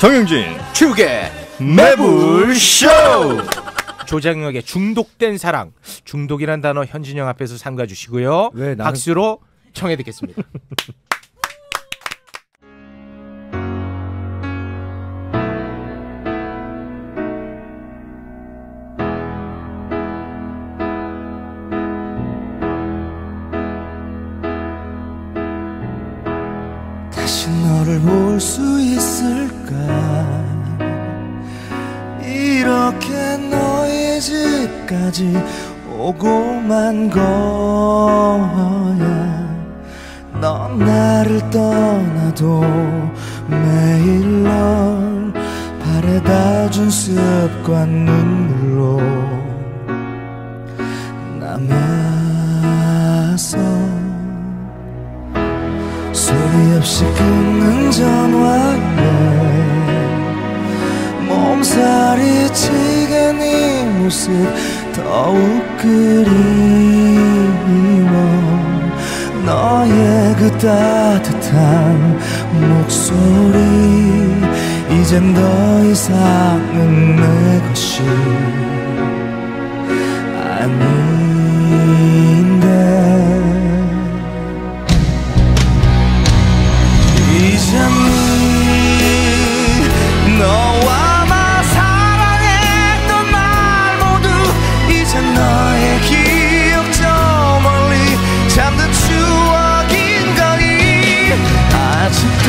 정영진 축의 매불쇼. 조장혁의 중독된 사랑. 중독이란 단어 현진영 앞에서 삼가주시고요. 왜 나는... 박수로 청해 듣겠습니다. 다시 너를 볼 수 있을까? 이렇게 너의 집까지 오고만 거야. 넌 나를 떠나도 매일 널 바래다준 습관 눈물로 남아서 소리 없이 끊는 전화에 몸살이 치게 네 모습 더욱 그리워. 너의 그 따뜻한 목소리 이젠 더 이상은 내 것이 아닌데. 이젠 너와 나 사랑했던 날 모두 이제 너의 기억 저 멀리 잠든 추억인 거니. 아직도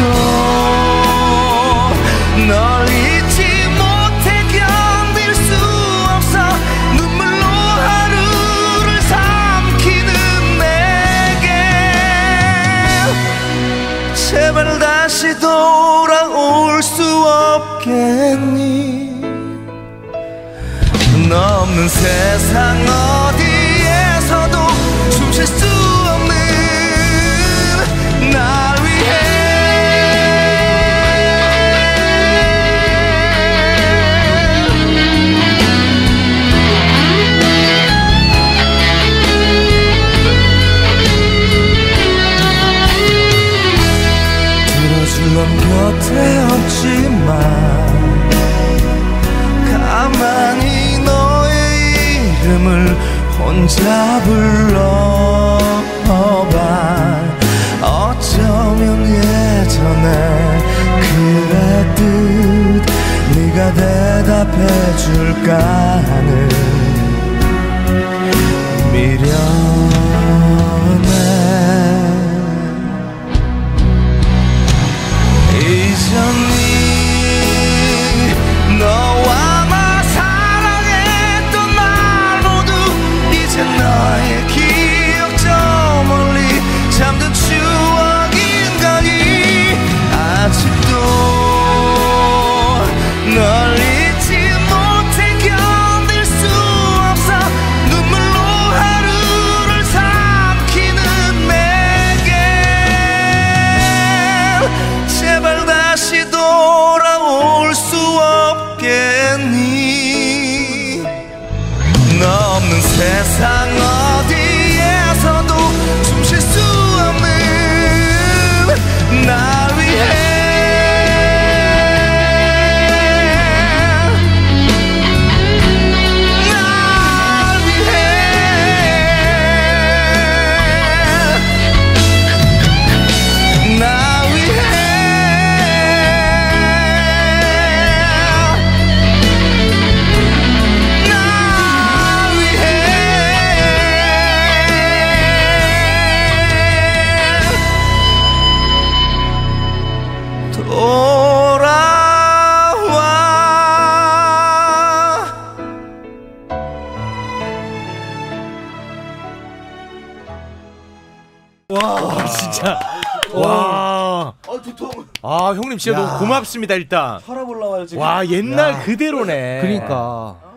널 잊지 못해 견딜 수 없어. 눈물로 하루를 삼키는 내게 제발 다시 돌아올 수 없겠니? 너 없는 세상 어디에서도 숨 쉴 수 없는 날 위해. 들어줄 넌 곁에 없지만 가만히 너의 이름을 혼자 불러봐. 어쩌면 예전에 그랬듯 네가 대답해줄까 하는 미련에 이전이 너와 나 사랑했던 날 모두 이제 너의 기억 저 멀리 잠든 추억인 거니. 아직도 널 잊지 못해 견딜 수 없어. 눈물로 하루를 삼키는 내게 제발 다시 돌아올 수 없겠니? 너 없는 세상 어디에서도 숨 쉴 수 없는 날 위해. 날 위해. 날 위해. 와 진짜 와. 아 형님 진짜 야. 너무 고맙습니다 일단. 혈압 올라와요 지금. 와 옛날 야. 그대로네. 그러니까